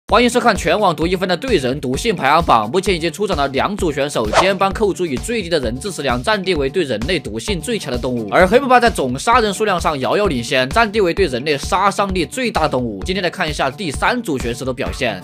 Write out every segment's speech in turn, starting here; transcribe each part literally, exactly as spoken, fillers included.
欢迎收看全网独一份的对人毒性排行榜。目前已经出场了两组选手，肩帮扣猪以最低的人质食量占地为对人类毒性最强的动物，而黑木巴在总杀人数量上遥遥领先，占地为对人类杀伤力最大的动物。今天来看一下第三组选手的表现。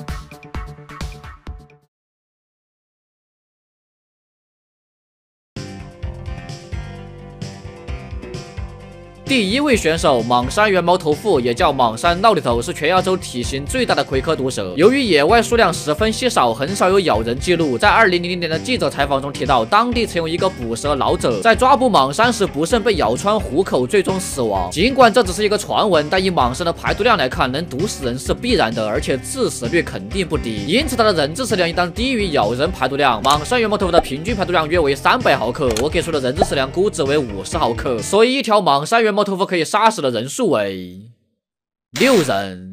第一位选手莽山原毛头腹，也叫莽山闹里头，是全亚洲体型最大的葵科毒蛇。由于野外数量十分稀少，很少有咬人记录。在二零零零年的记者采访中提到，当地曾有一个捕蛇老者在抓捕莽山时不慎被咬穿虎口，最终死亡。尽管这只是一个传闻，但以莽山的排毒量来看，能毒死人是必然的，而且致死率肯定不低。因此，它的人质食量一旦低于咬人排毒量，莽山原毛头腹的平均排毒量约为三百毫克，我给出的人质食量估值为五十毫克，所以一条莽山原毛头腹可以杀死的人数为六人。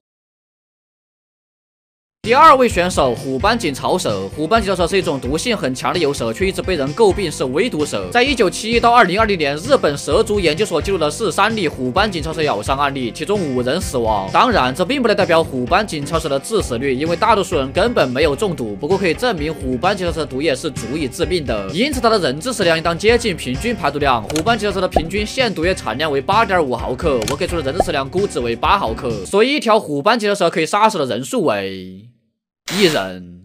第二位选手虎斑锦草蛇，虎斑锦草蛇是一种毒性很强的游蛇，却一直被人诟病是微毒蛇。在一九七一到二零二零年，日本蛇族研究所记录了十三例虎斑锦草蛇咬伤案例，其中五人死亡。当然，这并不能代表虎斑锦草蛇的致死率，因为大多数人根本没有中毒。不过可以证明虎斑锦草蛇的毒液是足以致命的，因此它的人质食量应当接近平均排毒量。虎斑锦草蛇的平均限毒液产量为 八点五毫克，我给出的人质食量估值为八毫克，所以一条虎斑锦草蛇可以杀死的人数为 一人。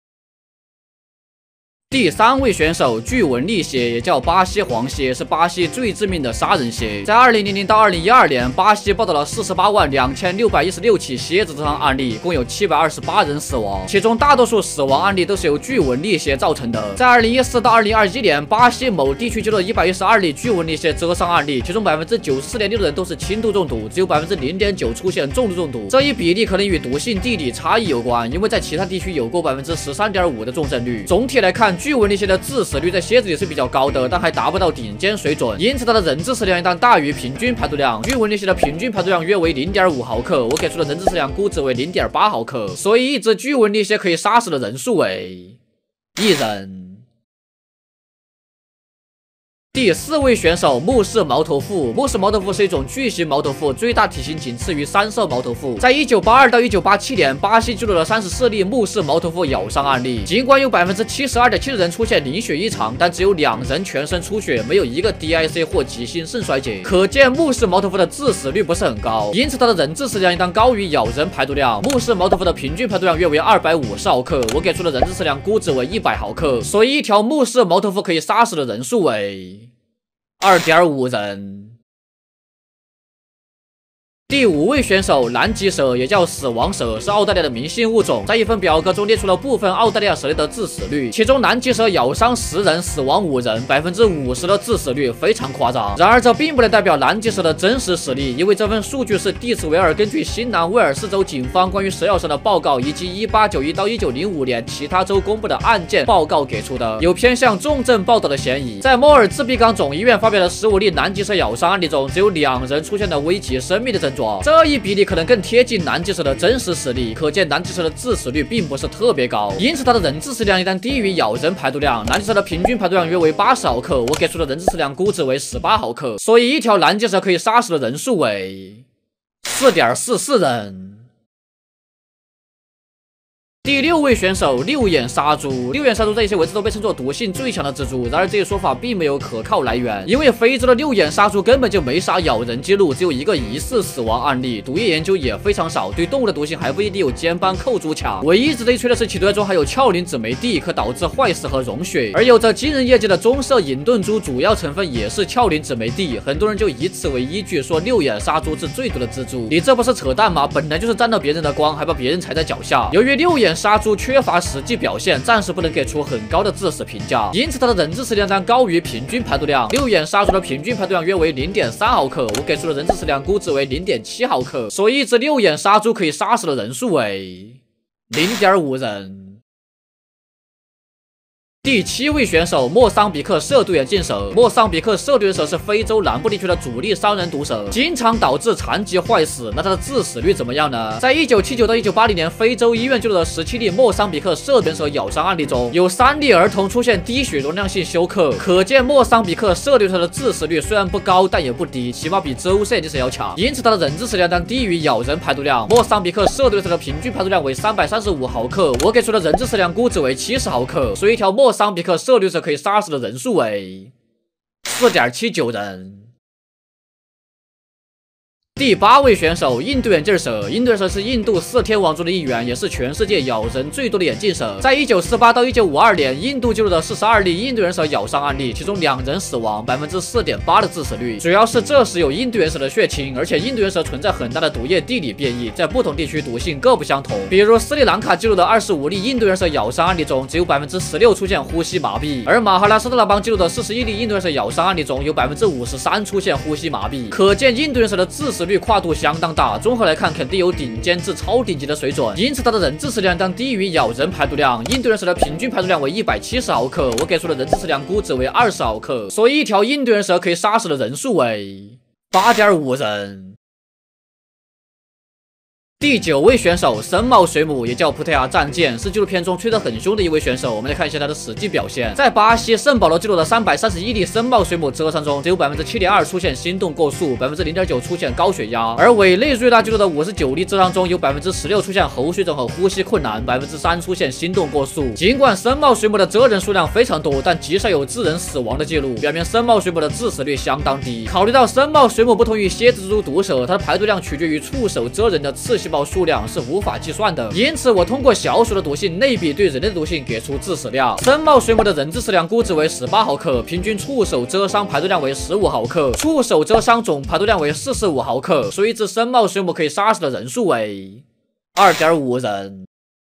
第三位选手巨纹力蝎，也叫巴西黄蝎，是巴西最致命的杀人蝎。在二零零零到二零一二年，巴西报道了四十八万两千六百一十六起蝎子自伤案例，共有七百二十八人死亡，其中大多数死亡案例都是由巨纹力蝎造成的。在二零一四到二零二一年，巴西某地区记录了一百一十二例巨纹力蝎蛰伤案例，其中百分之九十四点六的人都是轻度中毒，只有百分之零点九出现重度中毒。这一比例可能与毒性地理差异有关，因为在其他地区有过百分之十三点五的重症率。总体来看， 巨纹力蝎的致死率在蝎子里是比较高的，但还达不到顶尖水准，因此它的人质食量一旦大于平均排毒量，巨纹力蝎的平均排毒量约为 零点五毫克，我给出的人质食量估值为 零点八毫克，所以一只巨纹力蝎可以杀死的人数为一人。 第四位选手木氏毛头腹，木氏毛头腹是一种巨型毛头腹，最大体型仅次于三色毛头腹。在一九八二到一九八七年，巴西记录了三十四例木氏毛头腹咬伤案例，尽管有 百分之七十二点七 的人出现凝血异常，但只有两人全身出血，没有一个 D I C 或急性肾衰竭，可见木氏毛头腹的致死率不是很高，因此它的人质食量应当高于咬人排毒量。木氏毛头腹的平均排毒量约为二百五十毫克，我给出的人质食量估值为一百毫克，所以一条木氏毛头腹可以杀死的人数为 二点五人。第五位选手南极蛇，也叫死亡蛇，是澳大利亚的明星物种。在一份表格中列出了部分澳大利亚蛇类的致死率，其中南极蛇咬伤十人，死亡五人， 百分之五十的致死率非常夸张。然而这并不能代表南极蛇的真实实力，因为这份数据是蒂茨维尔根据新南威尔士州警方关于蛇咬伤的报告以及一八九一到一九零五年其他州公布的案件报告给出的，有偏向重症报道的嫌疑。在摩尔自闭冈总医院发表的十五例南极蛇咬伤案例中，只有两人出现了危及生命的症状。 这一比例可能更贴近南极蛇的真实实力，可见南极蛇的致死率并不是特别高，因此它的人质食量一旦低于咬人排毒量，南极蛇的平均排毒量约为八十毫克，我给出的人质食量估值为十八毫克，所以一条南极蛇可以杀死的人数为 四点四四人。 第六位选手六眼杀猪，六眼杀猪在一些位置都被称作毒性最强的蜘蛛，然而这一说法并没有可靠来源，因为非洲的六眼杀猪根本就没啥咬人记录，只有一个疑似死亡案例，毒液研究也非常少，对动物的毒性还不一定有肩帮扣猪强。唯一值得一吹的是，其毒液中还有鞘磷酯酶 D， 可导致坏死和溶血，而有着惊人业绩的棕色隐盾猪主要成分也是鞘磷酯酶 D， 很多人就以此为依据说六眼杀猪是最毒的蜘蛛，你这不是扯淡吗？本来就是沾到别人的光，还把别人踩在脚下。由于六眼 杀猪缺乏实际表现，暂时不能给出很高的致死评价，因此它的人质食量将高于平均排毒量。六眼杀猪的平均排毒量约为 零点三毫克，我给出的人质食量估值为 零点七毫克，所以一只六眼杀猪可以杀死的人数为 零点五人。 第七位选手莫桑比克射毒眼镜蛇。莫桑比克射毒眼蛇是非洲南部地区的主力伤人毒蛇，经常导致残疾坏死。那它的致死率怎么样呢？在一九七九到一九八零年，非洲医院记录的十七例莫桑比克射毒眼蛇咬伤案例中，有三例儿童出现低血容量性休克。可见莫桑比克射毒眼蛇的致死率虽然不高，但也不低，起码比周氏眼镜蛇要强。因此它的人致死量当低于咬人排毒量。莫桑比克射毒眼蛇的平均排毒量为三百三十五毫克，我给出的人致死量估值为七十毫克，所以一条莫桑比克射毒眼蛇可以杀死的人数为 四点七九 人。第八位选手印度眼镜蛇。印度眼蛇是印度四天王中的一员，也是全世界咬人最多的眼镜蛇。在一九四八到一九五二年，印度记录的四十二例印度眼蛇咬伤案例，其中两人死亡， 百分之四点八 的致死率。主要是这时有印度眼蛇的血清，而且印度眼蛇存在很大的毒液地理变异，在不同地区毒性各不相同。比如斯里兰卡记录的二十五例印度眼蛇咬伤案例中，只有 百分之十六 出现呼吸麻痹，而马哈拉施特拉邦记录的四十一例印度眼蛇咬伤案例中，有 百分之五十三 出现呼吸麻痹。可见印度眼蛇的致死率跨度相当大，综合来看肯定有顶尖至超顶级的水准，因此它的人致死量当低于咬人排毒量。印度眼蛇的平均排毒量为一百七十毫克，我给出的人致死量估值为二十毫克，所以一条印度眼蛇可以杀死的人数为 八点五 人。第九位选手深茂水母，也叫葡萄牙战舰，是纪录片中吹得很凶的一位选手。我们来看一下他的实际表现。在巴西圣保罗记录的三百三十一例深茂水母蜇伤中，只有 百分之七点二 出现心动过速， 百分之零点九 出现高血压。而委内瑞拉记录的五十九例蜇伤中，有 百分之十六 出现喉水肿和呼吸困难， 百分之三 出现心动过速。尽管深茂水母的蜇人数量非常多，但极少有致人死亡的记录，表明深茂水母的致死率相当低。考虑到深茂水母不同于蝎子蛛毒蛇，它的排毒量取决于触手蜇人的刺细胞数量，是无法计算的，因此我通过小鼠的毒性类比对人类的毒性，给出致死量。深茂水母的人致死量估值为十八毫克，平均触手蜇伤排毒量为十五毫克，触手蜇伤总排毒量为四十五毫克，所以一只深茂水母可以杀死的人数为 二点五 人。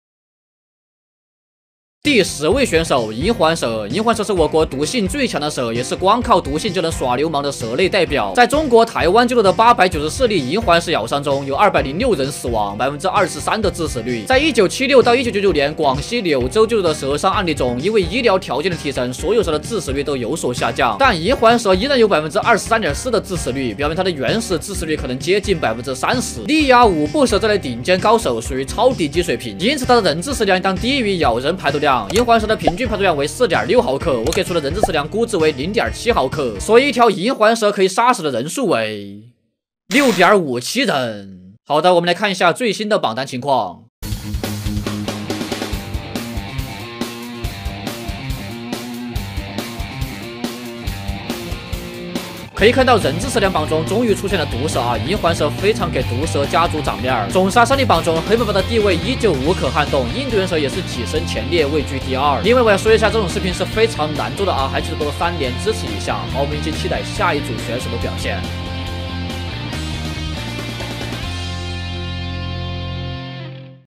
第十位选手银环蛇。银环蛇是我国毒性最强的蛇，也是光靠毒性就能耍流氓的蛇类代表。在中国台湾记录的八百九十四例银环蛇咬伤中，有二百零六人死亡， 百分之二十三 的致死率。在一九七六到一九九九年广西柳州记录的蛇伤案例中，因为医疗条件的提升，所有蛇的致死率都有所下降，但银环蛇依然有 百分之二十三点四 的致死率，表明它的原始致死率可能接近 百分之三十。力压五步蛇这类顶尖高手属于超顶级水平，因此它的人致死量当低于咬人排毒量。银环蛇的平均排毒量为 四点六毫克，我给出的人致死量估值为 零点七毫克，所以一条银环蛇可以杀死的人数为 六点五七 人。好的，我们来看一下最新的榜单情况。可以看到人质射量榜中终于出现了毒蛇啊，银环蛇非常给毒蛇家族长面儿。总杀伤力榜中，黑爸爸的地位依旧无可撼动，印度人蛇也是跻身前列，位居第二。另外我要说一下，这种视频是非常难做的啊，还记得多三连支持一下。好，我们一起期待下一组选手的表现。